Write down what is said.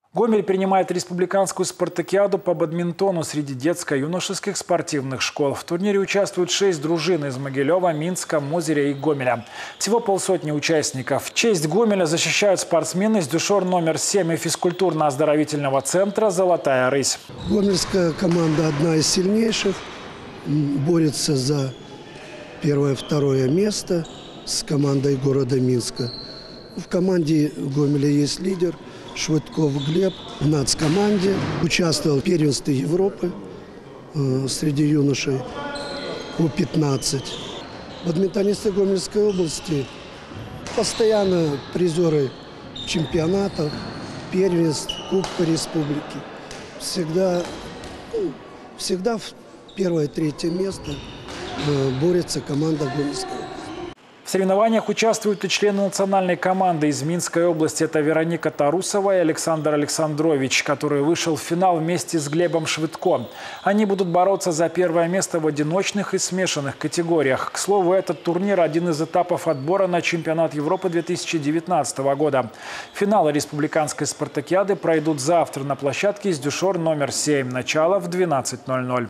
Гомель принимает республиканскую спартакиаду по бадминтону среди детско-юношеских спортивных школ. В турнире участвуют 6 дружин из Могилева, Минска, Мозыря и Гомеля. Всего полсотни участников. В честь Гомеля защищают спортсмены из дюшор номер 7 и физкультурно-оздоровительного центра «Золотая рысь». Гомельская команда одна из сильнейших. Борется за первое-второе место с командой города Минска. В команде Гомеля есть лидер Швыдков Глеб. В нацкоманде участвовал в первенстве Европы среди юношей У-15. Бадминтонисты Гомельской области постоянно призеры чемпионатов, первенств, Кубка Республики. Всегда в первое-третье место борется команда Гомельской области. В соревнованиях участвуют и члены национальной команды из Минской области. Это Вероника Тарусова и Александр Александрович, который вышел в финал вместе с Глебом Швыдко. Они будут бороться за первое место в одиночных и смешанных категориях. К слову, этот турнир – один из этапов отбора на чемпионат Европы 2019 года. Финалы республиканской спартакиады пройдут завтра на площадке из дюшор номер 7. Начало в 12:00.